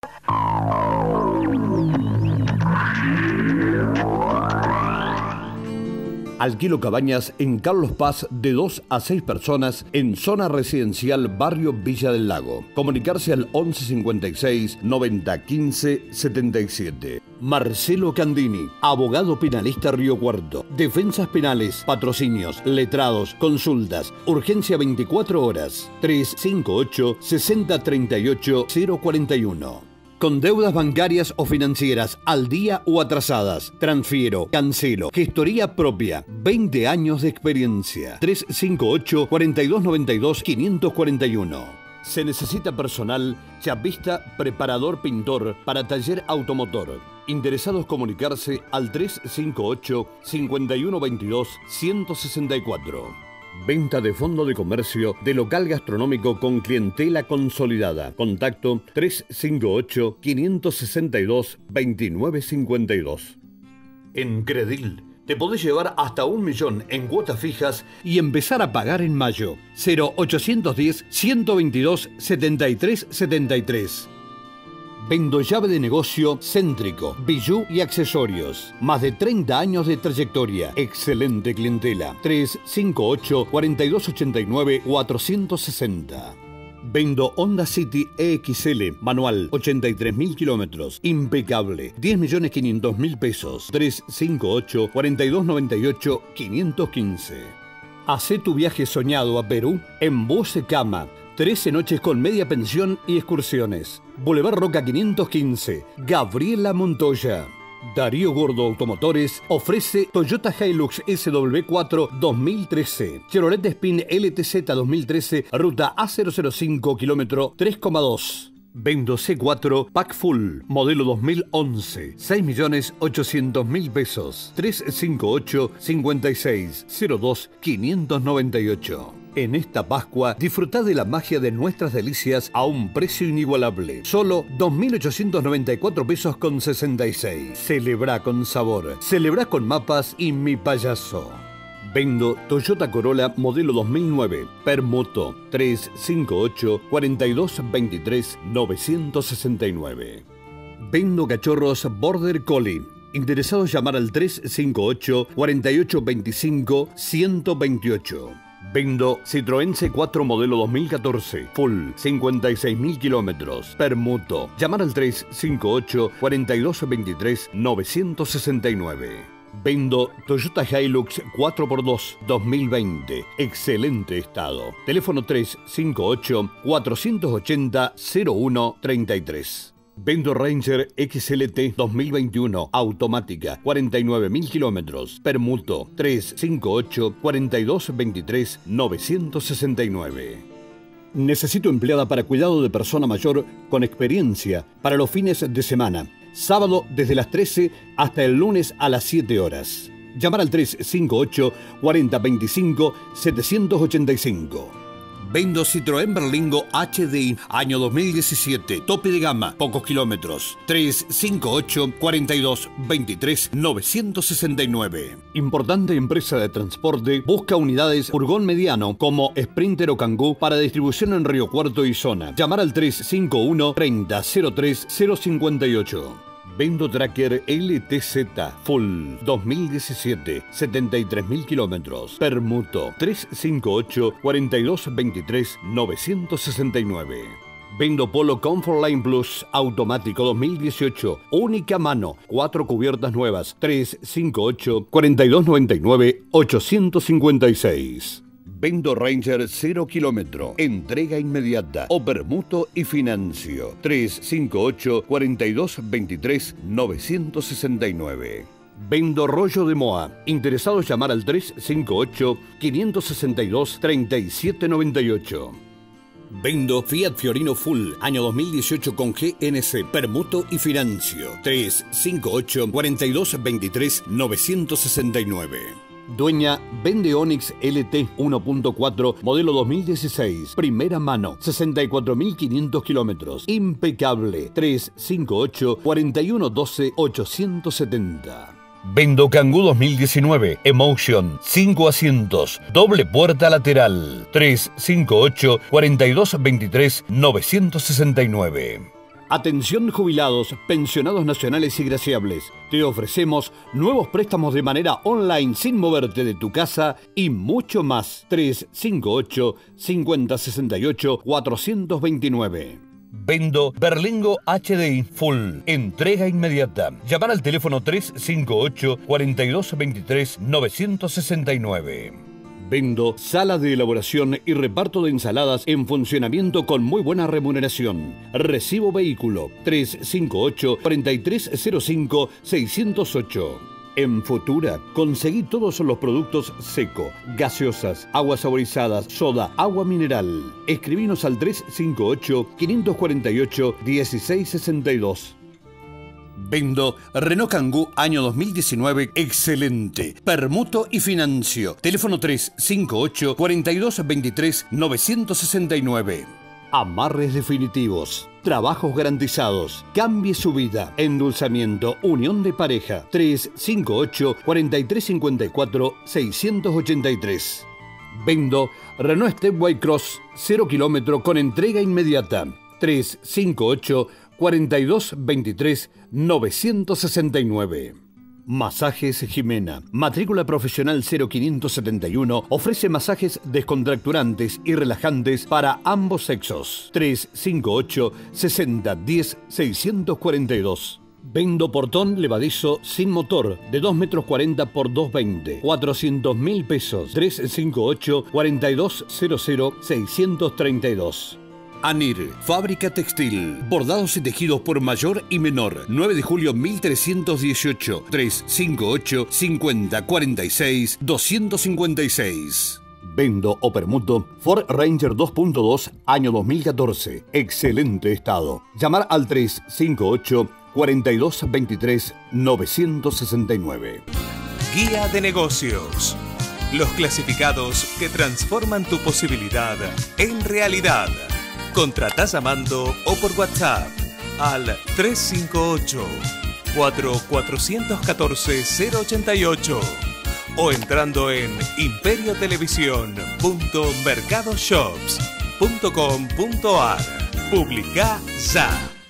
Alquilo cabañas en Carlos Paz de 2 a 6 personas en zona residencial Barrio Villa del Lago. Comunicarse al 1156 90 15 77. Marcelo Candini, abogado penalista Río Cuarto. Defensas penales, patrocinios, letrados, consultas. Urgencia 24 horas. 358 60 38 041. Con deudas bancarias o financieras al día o atrasadas. Transfiero, cancelo, gestoría propia. 20 años de experiencia. 358 4292 541. Se necesita personal, chapista, preparador, pintor para taller automotor. Interesados comunicarse al 358 5122 164. Venta de fondo de comercio de local gastronómico con clientela consolidada. Contacto 358-562-2952. En Credil te podés llevar hasta 1 millón en cuotas fijas y empezar a pagar en mayo. 0810-122-7373. Vendo llave de negocio Céntrico, bijú y accesorios. Más de 30 años de trayectoria. Excelente clientela. 358-4289-460. Vendo Honda City EXL, manual, 83.000 kilómetros. Impecable. 10.500.000 pesos. 358-4298-515. Hacé tu viaje soñado a Perú en Voce Cama. 13 noches con media pensión y excursiones. Boulevard Roca 515, Gabriela Montoya. Darío Gordo Automotores ofrece Toyota Hilux SW4 2013, Chevrolet Spin LTZ 2013, ruta A005, kilómetro 3,2. Vendo C4 Pack Full, modelo 2011, 6.800.000 pesos. 358 56 02 598. En esta Pascua, disfrutá de la magia de nuestras delicias a un precio inigualable. Solo 2.894 pesos con 66. Celebrá con sabor. Celebrá con mapas y mi payaso. Vendo Toyota Corolla modelo 2009. Permuto 358 4223 969. Vendo cachorros Border Collie. Interesados llamar al 358 4825 128. Vendo Citroën C4 modelo 2014, full, 56.000 kilómetros, permuto. Llamar al 358-4223-969. Vendo Toyota Hilux 4x2 2020, excelente estado. Teléfono 358-480-0133. Vendo Ranger XLT 2021, automática, 49.000 kilómetros, permuto, 358-4223-969. Necesito empleada para cuidado de persona mayor con experiencia para los fines de semana. Sábado desde las 13 hasta el lunes a las 7 horas. Llamar al 358 4025 785. Vendo Citroën Berlingo HDI, año 2017, tope de gama, pocos kilómetros. 358 42 23 969. Importante empresa de transporte busca unidades furgón mediano como Sprinter o Kangoo para distribución en Río Cuarto y zona. Llamar al 351 30 03 058. Vendo Tracker LTZ Full 2017, 73.000 kilómetros. Permuto 358 4223 969. Vendo Polo Comfort Line Plus automático 2018, única mano, 4 cubiertas nuevas. 358 4299 856. Vendo Ranger 0 kilómetro, entrega inmediata, o permuto y financio. 358 4223 969. Vendo rollo de Moa. Interesados llamar al 358 562 3798. Vendo Fiat Fiorino Full, año 2018 con GNC, permuto y financio. 358 4223 969. Dueña vende Onix LT 1.4, modelo 2016, primera mano, 64.500 kilómetros, impecable. 358 4112 870. Vendo Kangoo 2019, Emotion, 5 asientos, doble puerta lateral. 358 4223 969. Atención jubilados, pensionados nacionales y graciables. Te ofrecemos nuevos préstamos de manera online sin moverte de tu casa y mucho más. 358-5068-429. Vendo Berlingo HDI Full. Entrega inmediata. Llamar al teléfono 358-4223-969. Vendo sala de elaboración y reparto de ensaladas en funcionamiento con muy buena remuneración. Recibo vehículo 358-4305-608. En Futura, conseguí todos los productos seco, gaseosas, aguas saborizadas, soda, agua mineral. Escribinos al 358-548-1662. Vendo Renault Kangoo año 2019, excelente. Permuto y financio. Teléfono 358-4223-969. Amarres definitivos. Trabajos garantizados. Cambie su vida. Endulzamiento. Unión de pareja. 358-4354-683. Vendo Renault Stepway Cross 0 kilómetro con entrega inmediata. 358-4223-969. Masajes Jimena. Matrícula profesional 0571. Ofrece masajes descontracturantes y relajantes para ambos sexos. 358-6010-642. Vendo portón levadizo sin motor de 2,40 metros por 2,20. 400.000 pesos. 358-4200-632. ANIR, fábrica textil, bordados y tejidos por mayor y menor. 9 de julio 1318, 358-5046-256. Vendo o permuto Ford Ranger 2.2 año 2014. Excelente estado. Llamar al 358-4223-969. Guía de negocios. Los clasificados que transforman tu posibilidad en realidad. Contratá llamando o por WhatsApp al 358-414-088 o entrando en imperiotelevisión.mercadoshops.com.ar. Publicá ya.